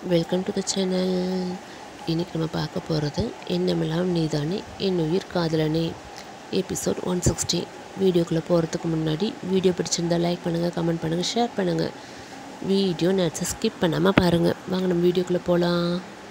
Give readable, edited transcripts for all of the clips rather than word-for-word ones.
Welcome to the channel. இன்றைக்கி நம்ம பார்க்க போகிறது எண்ணமெல்லாம் நீதானே என்னுயிர் காதலனே எபிசோட் 160. வீடியோக்குள்ளே போகிறதுக்கு முன்னாடி வீடியோ பிடிச்சிருந்தால் லைக் பண்ணுங்கள், கமெண்ட் பண்ணுங்கள், ஷேர் பண்ணுங்கள். வீடியோ நேரத்தை ஸ்கிப் பண்ணாமல் பாருங்கள். வாங்க நம்ம வீடியோக்குள்ளே போகலாம்.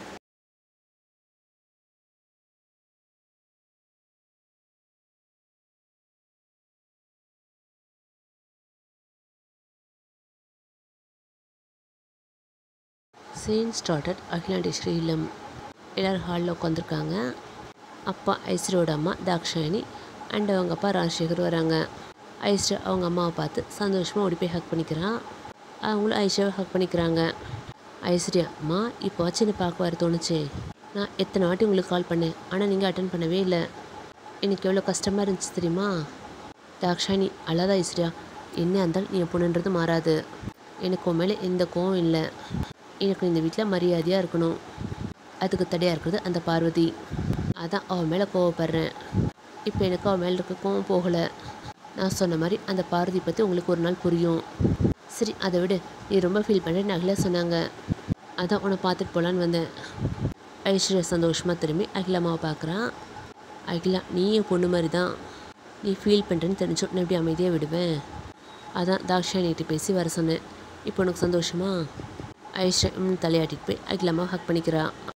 சீன் ஸ்டார்டட் அகிலாண்டேஸ்வரி இல்லம். எல்லோரும் ஹாலில் உட்காந்துருக்காங்க. அப்பா ஐஸ்வரியோட அம்மா தாக்ஷாயணி அண்ட் அவங்க அப்பா ராஜசேகர் வராங்க. ஐஸ்வர்யா அவங்க அம்மாவை பார்த்து சந்தோஷமாக ஓடி போய் ஹக் பண்ணிக்கிறான். அவங்களும் ஐஸ்வர்யாவை ஹக் பண்ணிக்கிறாங்க. ஐஸ்வர்யா, அம்மா இப்போ சின்ன பார்க்க வர தோணுச்சு. நான் எத்தனை வாட்டி உங்களுக்கு கால் பண்ணேன், ஆனால் நீங்கள் அட்டன் பண்ணவே இல்லை. எனக்கு எவ்வளோ கஷ்டமாக இருந்துச்சு தெரியுமா? தாக்ஷாயணி, அல்லாத ஐஸ்வர்யா, என்ன இருந்தாலும் நீ என் பொண்ணுன்றது மாறாது. எனக்கு உன் மேலே எந்த கோவம் இல்லை. எனக்கு இந்த வீட்டில் மரியாதையாக இருக்கணும். அதுக்கு தடையாக இருக்கிறது அந்த பார்வதி. அதான் அவன் மேலே கோவப்படுறேன். இப்போ எனக்கு அவன் மேலே இருக்க கோவம் போகலை. நான் சொன்ன மாதிரி அந்த பார்வதி பற்றி உங்களுக்கு ஒரு நாள் புரியும். சரி, அதை விட நீ ரொம்ப ஃபீல் பண்ணுறேன்னு அகிலா சொன்னாங்க. அதான் உன்னை பார்த்துட்டு போகலான்னு வந்தேன். ஐஸ்வர்யா சந்தோஷமாக திரும்பி அகிலாமாவை பார்க்குறான். அகிலா, நீ என் பொண்ணு மாதிரி தான். நீ ஃபீல் பண்ணுறேன்னு தெரிஞ்சோ நான் எப்படி அமைதியாக விடுவேன். அதான் தாக்ஷாயணிகிட்ட பேசி வர சொன்னேன். இப்போ உனக்கு சந்தோஷமா? ஐஸ்வர்யா தலையாட்டிட்டு போய் அகிலாமாவை ஹக் பண்ணிக்கிறா.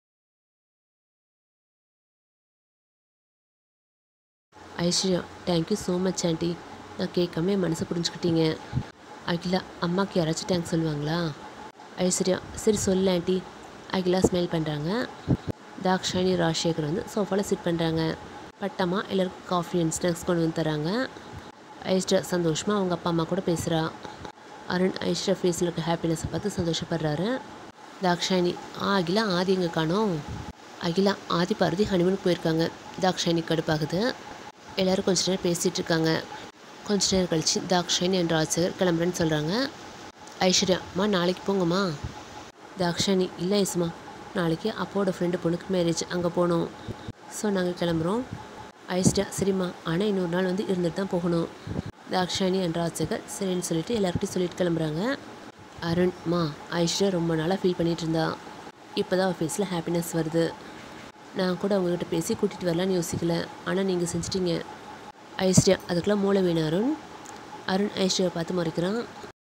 Aishwarya, thank you so much aunty. நான் கேட்காம என் மனசை புரிஞ்சுக்கிட்டீங்க. அகிலா, அம்மாவுக்கு யாராச்சும் தேங்க்ஸ் சொல்லுவாங்களா? ஐஸ்வர்யா, சரி சொல்லு ஆண்டி. அகிலா ஸ்மைல் பண்ணுறாங்க. தாக்ஷாயணி ராஜசேகர் வந்து சோஃபாவில் சிட் பண்ணுறாங்க. பட்டம்மா எல்லாருக்கும் காஃபி அண்ட் ஸ்நாக்ஸ் கொண்டு வந்து தராங்க. ஐஸ்வர்யா சந்தோஷமாக அவங்க அப்பா அம்மா கூட பேசுகிறா. அருண் ஐஸ்வர்யா ஃபேஸில் இருக்க ஹாப்பினஸை பார்த்து சந்தோஷப்படுறாரு. தாக்ஷாயணி, அகிலா ஆதி எங்கே காணோம்? அகிலா, ஆதி பார்வதி ஹனிமூனுக்கு போயிருக்காங்க. தாக்ஷாயணி கடுப்பாகுது. எல்லோரும் கொஞ்ச நேரம் பேசிகிட்டு இருக்காங்க. கொஞ்ச நேரம் கழித்து தாக்ஷாயணி அண்ட் ராஜசேகர் கிளம்புறேன்னு சொல்கிறாங்க. ஐஸ்வர்யா, அம்மா நாளைக்கு போங்கம்மா. தாக்ஷாயணி, இல்லை ஐசுமா, நாளைக்கு அப்போட ஃப்ரெண்டு பொண்ணுக்கு மேரேஜ், அங்கே போகணும். ஸோ நாங்கள் கிளம்புறோம். ஐஸ்வர்யா, சரிம்மா, ஆனால் இன்னொரு நாள் வந்து இருந்துட்டு தான் போகணும். தாக்ஷாயணி அண்ட் ராஜசேகர் சரின்னு சொல்லிட்டு எல்லார்கிட்டையும் சொல்லிட்டு கிளம்புறாங்க. அருண், மா, ஐஸ்வர்யா ரொம்ப நாளாக ஃபீல் பண்ணிகிட்டு இருந்தா. இப்போ தான் அவள் ஃபேஸில் ஹாப்பினஸ் வருது. நான் கூட அவங்ககிட்ட பேசி கூட்டிகிட்டு வரலான்னு யோசிக்கல, ஆனால் நீங்கள் செஞ்சிட்டீங்க. ஐஸ்வர்யா, அதுக்கெல்லாம் மூளை வேணும் அருண். அருண் ஐஸ்வர்யாவை பார்த்து மறைக்கிறான்.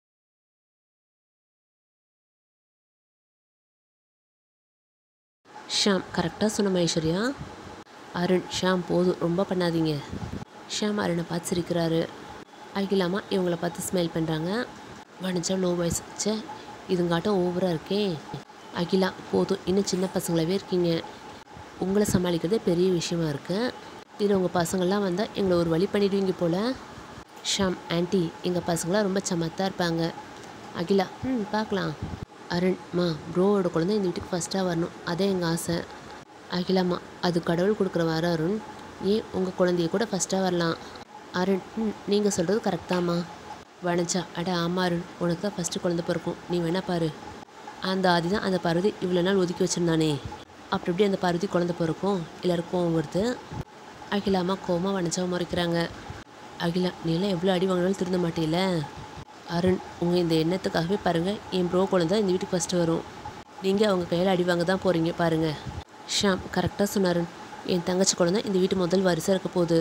ஷாம், கரெக்டாக சொன்னோம் ஐஸ்வர்யா. அருண், ஷாம் போதும், ரொம்ப பண்ணாதீங்க. ஷாம் அருணை பார்த்து சிரிக்கிறாரு. அகிலாமா இவங்கள பார்த்து ஸ்மைல் பண்ணுறாங்க. வணிச்சா லோ வாய்ஸ், சே இதுங்காட்டம் ஓவராக இருக்கே. அகிலா, போதும், இன்னும் சின்ன பசங்களாகவே இருக்கீங்க. உங்களை சமாளிக்கிறதே பெரிய விஷயமா இருக்கு. இதில் உங்கள் பசங்கள்லாம் வந்தால் எங்களை ஒரு வழி பண்ணிடுவீங்க போல். ஷாம், ஆண்டி எங்கள் பசங்களாம் ரொம்ப சமத்தாக இருப்பாங்க. அகிலா, பார்க்கலாம். அருண், மா, ப்ரோவோட குழந்தை இந்த வீட்டுக்கு ஃபஸ்ட்டாக வரணும், அதே எங்கள் ஆசை. அகிலாமா, அது கடவுள் கொடுக்குற வர அருண். ஏன் உங்கள் குழந்தைய கூட ஃபஸ்ட்டாக வரலாம். அருண், நீங்கள் சொல்கிறது கரெக்ட் தாம்மா. வனஜா, அட ஆமாம் அருண், உனக்கு தான் ஃபஸ்ட்டு குழந்தை பிறக்கும், நீ வேணா பாரு. அந்த ஆதி தான் அந்த பார்வதி இவ்வளோ நாள் ஒதுக்கி வச்சுருந்தானே, அப்படி எப்படி அந்த பார்வதி குழந்தை பிறக்கும்? எல்லாருக்கும் கோவம் வருது. அகிலாமா கோவமாக வனஜாவை முறைக்கிறாங்க. அகிலா, நீலாம் எவ்வளோ அடி வாங்கினாலும் திருந்த மாட்டேல. அருண், உங்கள் இந்த எண்ணத்துக்காகவே பாருங்கள், என் ப்ரோ குழந்தை இந்த வீட்டுக்கு ஃபஸ்ட்டு வரும். நீங்கள் அவங்க கையில் அடி வாங்க தான் போகிறீங்க பாருங்கள். ஷாம், கரெக்டாக சொன்னாருன். என் தங்கச்சி குழந்தை இந்த வீட்டு முதல் வாரிசாக இருக்க போகுது.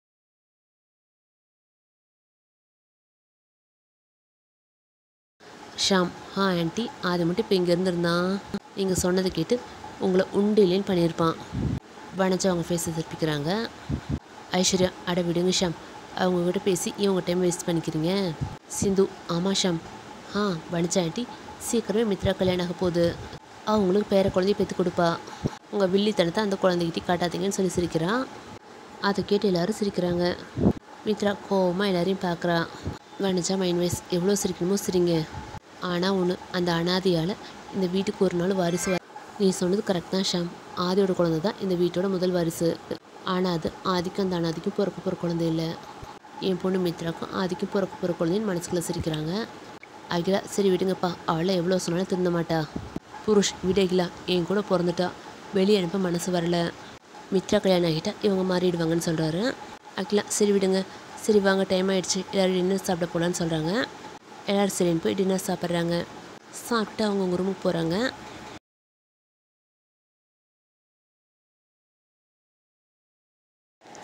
ஷாம், ஆண்டி, ஆதி மட்டும் இப்போ இங்கே இருந்திருந்தான், நீங்கள் சொன்னதை கேட்டு உங்களை உண்டு இல்லைன்னு பண்ணியிருப்பான். வனஜா அவங்க ஃபேஸை திருப்பிக்கிறாங்க. ஐஸ்வர்யா, அட விடுங்க ஷாம், அவங்கக்கிட்ட பேசி இவங்க டைம் வேஸ்ட் பண்ணிக்கிறீங்க. சிந்து, ஆமாம் ஷாம். வனஜா ஆண்டி சீக்கிரமே மித்ரா கல்யாணம் ஆக போகுது. அவங்களுக்கு பேர குழந்தைய பெற்று கொடுப்பா. உங்கள் வில்லித்தனத்தை அந்த குழந்தைகிட்டே காட்டாதீங்கன்னு சொல்லி சிரிக்கிறா. அதை கேட்டு எல்லோரும் சிரிக்கிறாங்க. மித்ரா கோவமாக எல்லாரையும் பார்க்குறா. வனஜா மைண்ட் வைஸ், எவ்வளோ சிரிக்கணுமோ சிரிங்க. ஆனால் ஒன்று, அந்த அனாதியால் இந்த வீட்டுக்கு ஒரு நாள் வாரிசு. நீ சொன்னது கரெக்ட் தான் ஷாம், ஆதியோட குழந்தை தான் இந்த வீட்டோட முதல் வாரிசு. ஆனால் அது ஆதிக்கும் அந்த அனாதிக்கும் பிறக்க போகிற குழந்தை இல்லை. என் பொண்ணு மித்ராக்கும் ஆதிக்கும் பிறக்க போகிற குழந்தைன்னு மனசுக்குள்ளே சிரிக்கிறாங்க. அகிலா, சரி விடுங்கப்பா, அவளை எவ்வளோ சொன்னாலும் திருந்த மாட்டா. புருஷ், விட அகிலா, என் கூட பிறந்துட்டா, வெளியே அனுப்ப மனசு வரல. மித்ரா கல்யாணம் ஆகிட்டா இவங்க மாறிடுவாங்கன்னு சொல்கிறாரு. அகிலா, சரி விடுங்க, சரி வாங்க, டைம் ஆகிடுச்சு, எல்லோரும் டின்னர் சாப்பிட போகலான்னு சொல்கிறாங்க. எல்லோரும் சரின்னு போய் டின்னர் சாப்பிட்றாங்க. சாப்பிட்டு அவங்கவுங்க ரூமுக்கு போகிறாங்க.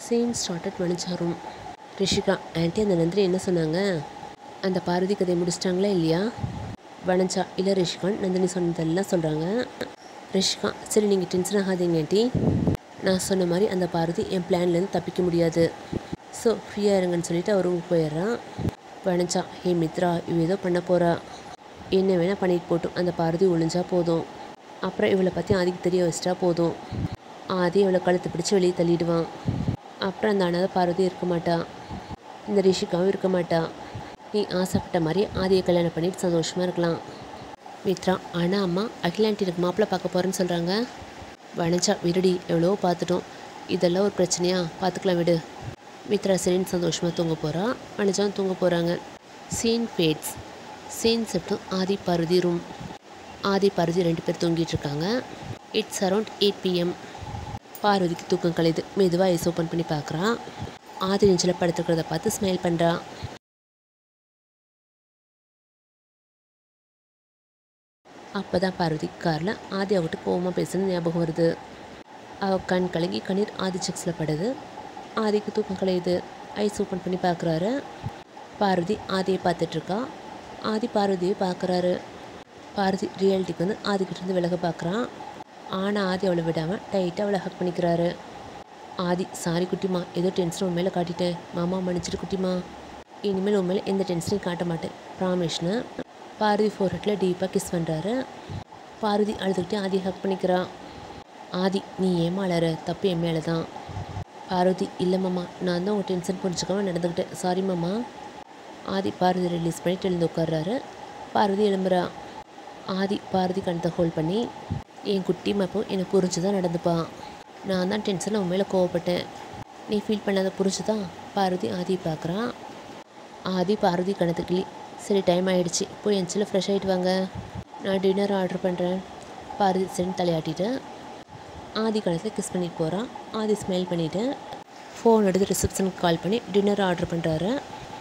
சீன் ஸ்டார்டட் வனிச்சா ரூம். ரிஷிகா, ஆன்ட்டி அந்த நந்தினி என்ன சொன்னாங்க? அந்த பார்வதி கதையை முடிச்சிட்டாங்களா இல்லையா? வனஜா, இல்லை ரிஷிகான் நந்தினி சொன்னதெல்லாம் சொல்கிறாங்க. ரிஷிகா, சரி நீங்கள் டென்ஷன் ஆகாதீங்க ஆன்ட்டி. நான் சொன்ன மாதிரி அந்த பார்வதி என் பிளான்லேருந்து தப்பிக்க முடியாது. ஸோ ஃப்ரீயாக இருங்கன்னு சொல்லிட்டு அவர் ரூமுக்கு போயிடுறான். வனஜா, ஹே மித்ரா, இவ ஏதோ பண்ண போகிறா. என்ன வேணால் பண்ணிட்டு போட்டும், அந்த பார்வதி ஒழிஞ்சா போதும். அப்புறம் இவளை பற்றி ஆதிக்கு தெரிய வச்சிட்டா போதும். ஆதி இவளை கழுத்து பிடிச்சி வெளியே தள்ளிடுவான். அப்புறம் அந்த அனாதை பார்வதி இருக்க மாட்டா, இந்த ரிஷிகாவும் இருக்க மாட்டா. நீ ஆசைப்பட்ட மாதிரி ஆதியை கல்யாணம் பண்ணிட்டு சந்தோஷமாக இருக்கலாம். மித்ரா, ஆனால் அம்மா அகிலாண்டி எனக்கு மாப்பிள்ளை பார்க்க போகிறேன்னு சொல்கிறாங்க. வனஜா, விடுடி, எவ்வளோ பார்த்துட்டோம், இதெல்லாம் ஒரு பிரச்சனையா, பார்த்துக்கலாம் விடு. மித்ரா சரின்னு சந்தோஷமாக தூங்க போகிறா. வனஜாவும் தூங்க போகிறாங்க. Scene fades. Scene shift Adhi Parvathi room. Adhi Parvathi 2 பேர் தூங்கிட்டு இருக்காங்க. It's around 8 PM. பார்வதிக்கு தூக்கம் கலையுது. மெதுவாக ஐஸ் ஓப்பன் பண்ணி பார்க்குறா. ஆதி நெஞ்சில் படுத்துக்கிறத பார்த்து ஸ்மைல் பண்ணுறா. அப்போ தான் பார்வதி காரில் ஆதி அவகிட்ட கோவமாக பேசுன்னு ஞாபகம் வருது. அவள் கண் கலங்கி கண்ணீர் ஆதி செக்ஸில் படுது. ஆதிக்கு தூக்கம் கலையுது. ஐஸ் ஓப்பன் பண்ணி பார்க்குறாரு. பார்வதி ஆதியை பார்த்துட்ருக்கா. ஆதி பார்வதியை பார்க்குறாரு. பார்வதி ரியாலிட்டிக்கு வந்து ஆதிக்கிட்டேருந்து விலக பார்க்குறான். ஆனால் ஆதி அவளை விடாமல் டைட்டாக அவளை ஹக் பண்ணிக்கிறாரு. ஆதி, சாரி குட்டிமா, ஏதோ டென்ஷன் உண்மையில காட்டிட்டேன். மாமா மன்னிச்சிட்டு குட்டிமா, இனிமேல் உண்மையில எந்த டென்ஷனையும் காட்ட மாட்டேன், ப்ராமிஷ்னு பார்வதி ஃபோர்ஹெட்டில் டீப்பாக கிஸ் பண்ணுறாரு. பார்வதி அழுதுகிட்டே ஆதி ஹக் பண்ணிக்கிறா. ஆதி, நீ ஏமாளற, தப்பு என் மேலே தான். பார்வதி, இல்லை மாமா, நான் தான் உங்கள் டென்ஷன் புரிஞ்சுக்காம நடந்துக்கிட்டேன், சாரி மாமா. ஆதி பார்வதி ரிலீஸ் பண்ணிட்டு எழுந்து உட்கார்றாரு. பார்வதி எழும்புறா. ஆதி பார்வதி கணத்தை ஹோல்ட் பண்ணி, என் குட்டி மாப்போ எனக்கு புரிஞ்சு தான் நடந்துப்பான். நான் தான் டென்ஷனில் உன் மேலே கோவப்பட்டேன், நீ ஃபீல் பண்ணாத புரிஞ்சுதான். பார்வதி ஆதியை பார்க்குறான். ஆதி பார்வதி கணத்துக்கிளி, சரி டைம் ஆகிடுச்சு, போய் என்ச்சில் ஃப்ரெஷ் ஆகிட்டு வாங்க, நான் டின்னர் ஆர்டர் பண்ணுறேன். பார்வதி சரின்னு தலையாட்டிட்டு ஆதி கணத்தில் கிஸ் பண்ணிட்டு போகிறான். ஆதி ஸ்மைல் பண்ணிவிட்டு ஃபோன் எடுத்து ரிசப்ஷனுக்கு கால் பண்ணி டின்னர் ஆர்டர் பண்ணுறாரு.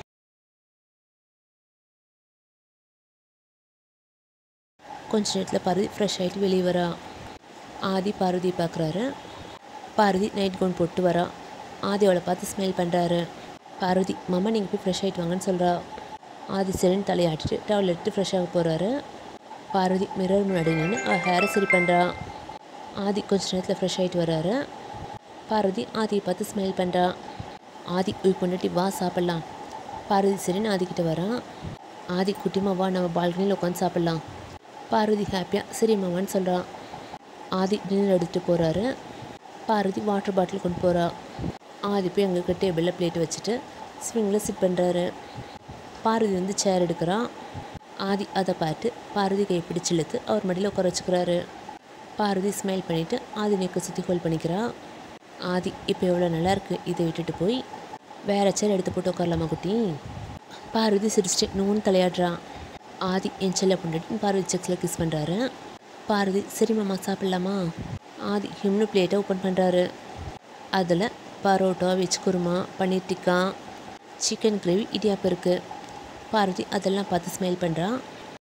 கொஞ்ச நேரத்தில் பார்வதி ஃப்ரெஷ் ஆகிட்டு வெளியே வரா. ஆதி பார்வதியை பார்க்குறாரு. பார்வதி நைட் கவுன் போட்டு வரா. ஆதி அவளை பார்த்து ஸ்மைல் பண்ணுறாரு. பார்வதி, மாமா நீங்கள் போய் ஃப்ரெஷ் ஆகிட்டு வாங்கன்னு சொல்கிறா. ஆதி சரின்னு தலையாட்டிட்டு டவல் எடுத்து ஃப்ரெஷ் ஆக போகிறாரு. பார்வதி மிரர் முன்னாடி நின்று அவள் ஹேரை சரி பண்ணுறா. ஆதி கொஞ்ச நேரத்தில் ஃப்ரெஷ் ஆகிட்டு வர்றாரு. பார்வதி ஆதியை பார்த்து ஸ்மைல் பண்ணுறா. ஆதி, போய் கொண்டுட்டு வா சாப்பிட்லாம். பார்வதி சரின்னு ஆதிக்கிட்ட வரான். ஆதி, குட்டிமா வா, நம்ம பால்கனியில் உட்காந்து சாப்பிட்லாம். பார்வதி ஹாப்பியாக சரி மாமான்னு சொல்கிறான். ஆதி டின்னர் எடுத்துகிட்டு போகிறாரு. பார்வதி வாட்டர் பாட்டில் கொண்டு போகிறா. ஆதி போய் அங்கே டேபிளில் பிளேட் வச்சுட்டு ஸ்விங்கில் சிட் பண்ணுறாரு. பார்வதி வந்து சேர் எடுக்கிறான். ஆதி அதை பார்த்து பார்வதி கையை பிடிச்சி இழுத்து அவர் மடியில் உட்கார வச்சுக்கிறாரு. பார்வதி ஸ்மைல் பண்ணிவிட்டு ஆதி நெக்கை சுற்றி ஹோல்ட் பண்ணிக்கிறா. ஆதி, இப்போ எவ்வளோ நல்லாயிருக்கு, இதை விட்டுட்டு போய் வேறு சேர் எடுத்து போட்டு உட்காரலாமா குட்டி? பார்வதி சிரிச்சிட்டு நூன்னு தலையாடுறான். ஆதி, என் செல்ல பண்ணிட்டு பார்வதி செக்ஸில் கிஸ் பண்ணுறாரு. பார்வதி, சரி மாமா சாப்பிட்லாமா? ஆதி ஹிம்னு பிளேட்டை ஓப்பன் பண்ணுறாரு. அதில் parotta, veg kurma, paneer tikka, chicken gravy, idiyappam இருக்குது. பார்வதி அதெல்லாம் பார்த்து ஸ்மைல் பண்ணுறான்.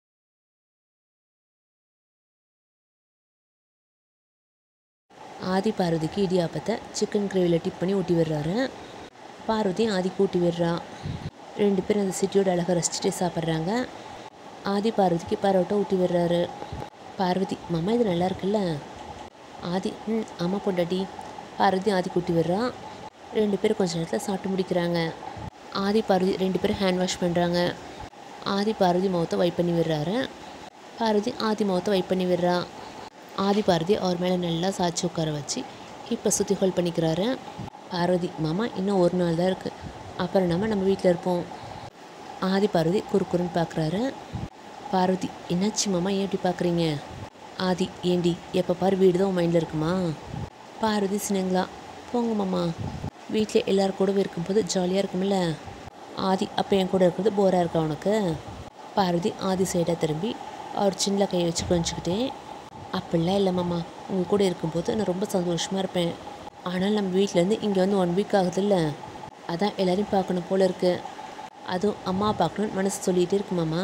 ஆதி பார்வதிக்கு இடியாப்பத்தை சிக்கன் கிரேவியில் டிப் பண்ணி ஊட்டி விடுறாரு. பார்வதி ஆதிக்கு ஊட்டி விடுறா. 2 பேரும் அந்த சிட்டியோட அழகை ரசிச்சுட்டே சாப்பிட்றாங்க. ஆதி பார்வதிக்கு பரோட்டா ஊட்டி விடுறாரு. பார்வதி, மாமா இது நல்லா இருக்குல்ல? ஆதி, அம்மா பொண்டாட்டி. பார்வதி ஆதிக்கு ஊட்டி விடுறா. 2 பேரும் கொஞ்ச நேரத்தில் சாப்பிட்டு முடிக்கிறாங்க. ஆதி பார்வதி 2 பேரும் ஹேண்ட் வாஷ் பண்ணுறாங்க. ஆதி பார்வதி முகத்தை வைப் பண்ணி விடுறாரு. பார்வதி ஆதி முகத்தை வைப் பண்ணி விடுறா. ஆதி பார்வதி அவர் மேலே நல்லா சாய்ச்சி உட்கார வச்சு இப்போ சுற்றி ஹோல்ட் பண்ணிக்கிறாரு. பார்வதி, மாமா இன்னும் 1 நாள் தான் இருக்குது, அப்புறம் நம்ம வீட்டில் இருப்போம். ஆதி பார்வதி குறுக்குறுன்னு பார்க்குறாரு. பார்வதி, என்னாச்சு மாமா, ஏன் எப்படி பார்க்குறீங்க? ஆதி, ஏண்டி எப்போ பாரு வீடு தான் உன் மைண்டில் இருக்குமா? பார்வதி சின்னங்களா, போங்க மாமா, வீட்டில் எல்லோரும் கூடவே இருக்கும்போது ஜாலியாக இருக்கும்ல. ஆதி, அப்போ என் கூட இருக்கிறது போராக இருக்கா உனக்கு? பார்வதி ஆதி சைடாக திரும்பி அவர் சின்ன கையை வச்சு கொஞ்சிக்கிட்டே, அப்படிலாம் இல்லை மாமா, உங்கள் கூட இருக்கும்போது நான் ரொம்ப சந்தோஷமாக இருப்பேன். ஆனால் நம்ம வீட்டிலேருந்து இங்கே வந்து 1 வீக் ஆகுதுல்ல, அதான் எல்லோரையும் பார்க்கணும் போல் இருக்குது. அதுவும் அம்மா பார்க்கணுன்னு மனசு சொல்லிகிட்டே இருக்கு மாமா.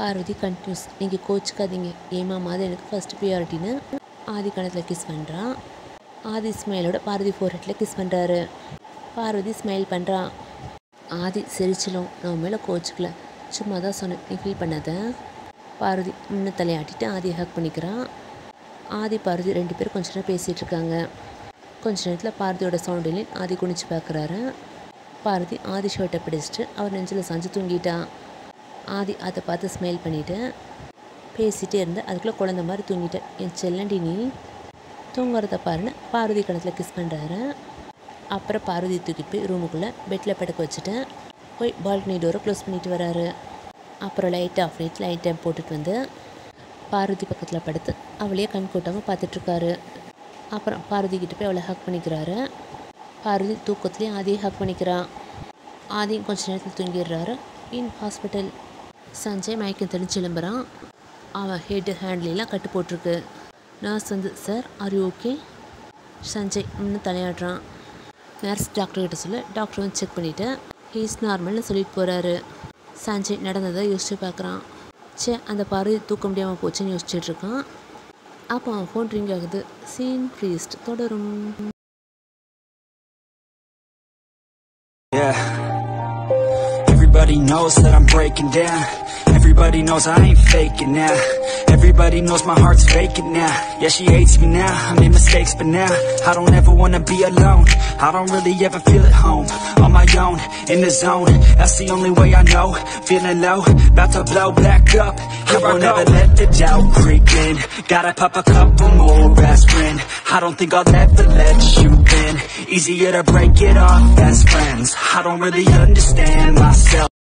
பார்வதி கண்டினியூஸ், நீங்கள் கோச்சிக்காதீங்க, ஏமா மாதிரி எனக்கு ஃபஸ்ட் ப்ரியாரிட்டின்னு ஆதி கணத்தில் கிஸ் பண்ணுறான். ஆதி ஸ்மைலோட பார்வதி ஃபோர்ஹெட்டில் கிஸ் பண்ணுறாரு. பார்வதி ஸ்மைல் பண்ணுறான். ஆதி சிரிச்சலும், நான் மேலே கோச்சிக்கல, சும்மா தான் சொன்னேன், நீ ஃபீல் பண்ணாத. பார்வதி முன்ன தலையாட்டிட்டு ஆதியை ஹக் பண்ணிக்கிறான். ஆதி பார்வதி 2 பேரும் கொஞ்ச நேரம் பேசிகிட்டு இருக்காங்க. கொஞ்ச நேரத்தில் பார்வதியோட சவுண்டில் ஆதி குனிச்சு பார்க்குறாரு. பார்வதி ஆதி ஷர்ட்டை பிடிச்சிட்டு அவர் நெஞ்சில் சாஞ்சு தூங்கிட்டான். ஆதி அதை பார்த்து ஸ்மைல் பண்ணிவிட்டு பேசிகிட்டே இருந்து அதுக்குள்ளே குழந்த மாதிரி தூங்கிட்டேன், என் செல்லண்டி நீ தூங்குறத பாருன்னு பார்வதி கணத்தில் கிஸ் பண்ணுறாரு. அப்புறம் பார்வதி தூக்கிட்டு போய் ரூமுக்குள்ளே பெட்டில் படுக்க வச்சுட்டு போய் பால்கனி டோரை க்ளோஸ் பண்ணிட்டு வராரு. அப்புறம் லைட் ஆஃப் பண்ணிட்டு லைட்டை போட்டுட்டு வந்து பார்வதி பக்கத்தில் படுத்து அவளையே கண் கூட்டாமல் பார்த்துட்ருக்காரு. அப்புறம் பார்வதி கிட்ட போய் அவளை ஹக் பண்ணிக்கிறாரு. பார்வதி தூக்கத்துலேயே ஆதியை ஹக் பண்ணிக்கிறான். ஆதியும் கொஞ்சம் நேரத்தில் தூங்கிடுறாரு. இன் ஹாஸ்பிட்டல் சஞ்சய் மயக்கம் தெளிச்சு எழும்புறான். அவன் ஹெட்டு ஹேண்ட்லாம் கட்டு போட்டிருக்கு. நர்ஸ் வந்து, sir are you okay? Sanjay இன்னும் தலையாடுறான். நர்ஸ் டாக்டர்கிட்ட சொல்ல டாக்டர் வந்து செக் பண்ணிவிட்டு ஹீஸ் நார்மல்னு சொல்லிட்டு போகிறாரு. சஞ்சய் நடந்ததை யோசிச்சு பார்க்குறான். அந்த பார்வதி தூக்க முடியாமல் போச்சுன்னு யோசிச்சுட்ருக்கான். அப்போ அவன் ஃபோன் ரிங் ஆகுது. சீன் ப்ரீஸ்ட் தொடரும். Everybody knows that I'm breaking down. Everybody knows I ain't faking now. Everybody knows my heart's faking now. Yeah, she hates me now, I made mistakes but now I don't ever wanna be alone. I don't really ever feel at home. On my own, in the zone, that's the only way I know. Feeling low, about to blow back up. I won't ever let the doubt creep in. Gotta pop a couple more aspirin. I don't think I'll ever let you in. Easier to break it off best friends. I don't really understand myself.